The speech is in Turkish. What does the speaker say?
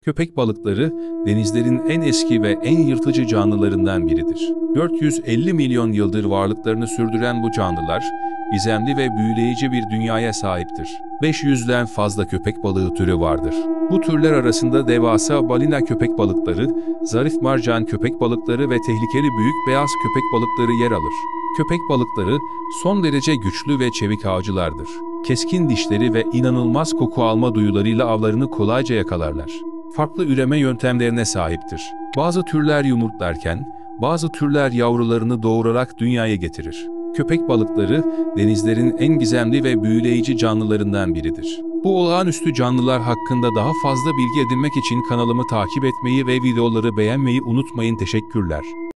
Köpek balıkları, denizlerin en eski ve en yırtıcı canlılarından biridir. 450 milyon yıldır varlıklarını sürdüren bu canlılar, gizemli ve büyüleyici bir dünyaya sahiptir. 500'den fazla köpek balığı türü vardır. Bu türler arasında devasa balina köpek balıkları, zarif marcan köpek balıkları ve tehlikeli büyük beyaz köpek balıkları yer alır. Köpek balıkları son derece güçlü ve çevik avcılardır. Keskin dişleri ve inanılmaz koku alma duyularıyla avlarını kolayca yakalarlar. Farklı üreme yöntemlerine sahiptir. Bazı türler yumurtlarken, bazı türler yavrularını doğurarak dünyaya getirir. Köpek balıkları, denizlerin en gizemli ve büyüleyici canlılarından biridir. Bu olağanüstü canlılar hakkında daha fazla bilgi edinmek için kanalımı takip etmeyi ve videoları beğenmeyi unutmayın. Teşekkürler.